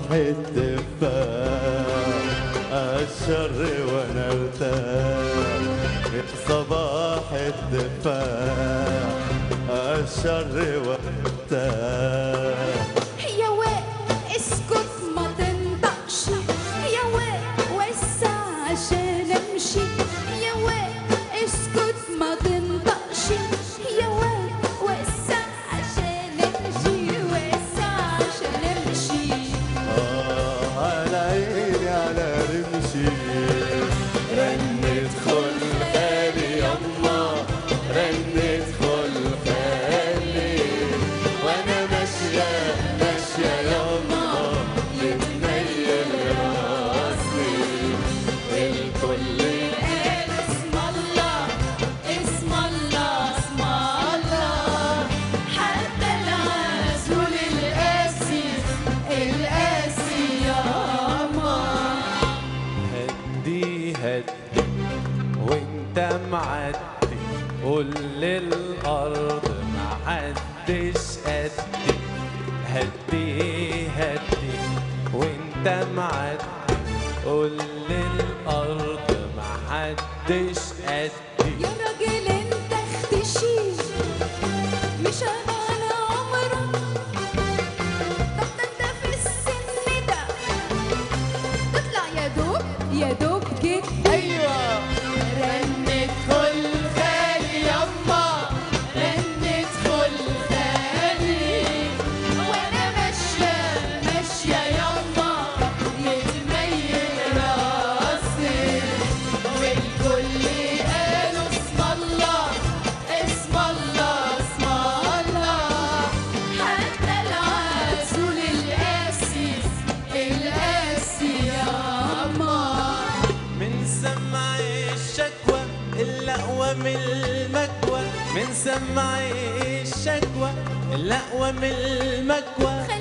الدفاع الشر وانا ارتاح يا صباح الدفاع الشر وانا ارتاح. يا واد اسكت ما تنطقش، يا واد وسع عشان امشي، يا واد اسكت ما تنطقش، يا واد وسع عشان امشي، وسع عشان امشي. على عيني على رمشي رنت خلخالي يما رنت خلخالي وانا ماشية ماشية يما بتميل راسي الكل قال اسم الله اسم الله اسم الله، حتى العسول القاسي القاسي ياما. هدي هدي وانت معدي قول للأرض محدش قدي. هدي هدي وانت معدي قول للأرض محدش قدي. يا راجل انت اختشي مش انا على عمرك، طب ده انت في السن ده تطلع يا دوب جيت. ايوه رنت خلخالي يما رنت خلخالي وانا ماشية ماشية يما يتميل راسي والكل قالوا اسم الله اسم الله اسم الله، حتى العسول القاسي القاسي ياما. من سمع الشكوى الأقوى من المكوى، من سمع الشكوى الأقوى من المكوى.